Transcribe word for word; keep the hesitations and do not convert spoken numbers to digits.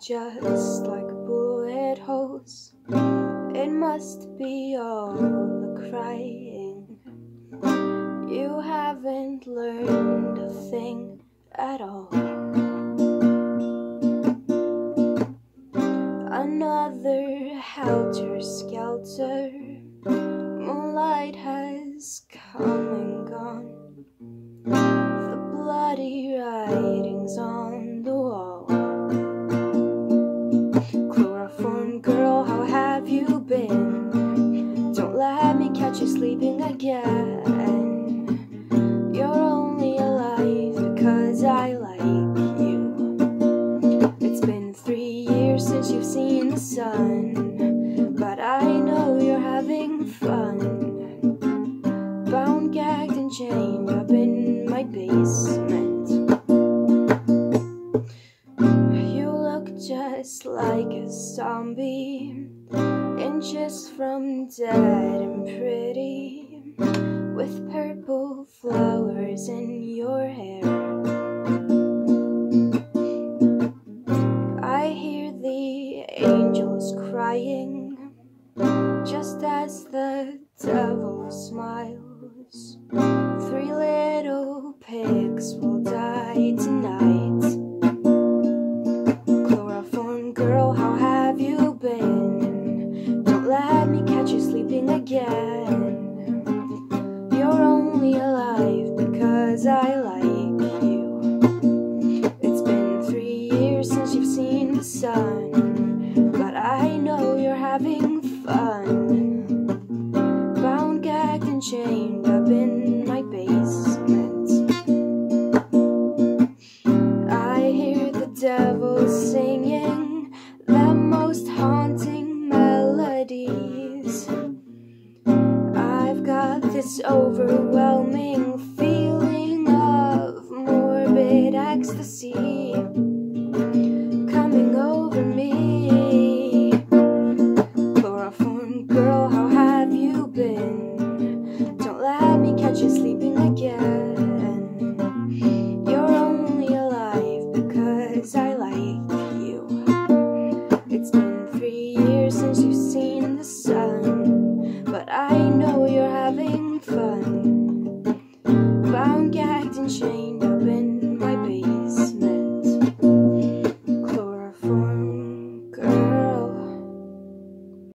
just like bullet holes. It must be all the crying. You haven't learned a thing at all. Another helter-skelter. Moonlight has come and gone. The bloody writings on the wall. Chloroform girl, how have you been? Don't let me catch you sleeping again. You're only alive because I like you. It's been three years since you've seen the sun, but I know you're having fun. Bound, gagged, and chained up in my basement. You look just like a zombie, inches from dead and pretty, with purple flowers in your hair. I hear the angels crying, just as the devil smiles. Three little pigs will die tonight. Chloroform girl, how have you been? Don't let me catch you sleeping again. You're only alive because I like you. It's been three years since you've seen the sun, but I know you're having fun. Bound, gagged, and chained up in my basement. I hear the devil singing the most haunting melodies. I've got this overwhelming feeling of morbid ecstasy coming over me. Chloroform girl, how have you been? Don't let me catch you sleeping again. You're only alive because I like you. It's been three years since you've seen the sun, but I know you're having fun. Bound, gagged, and chained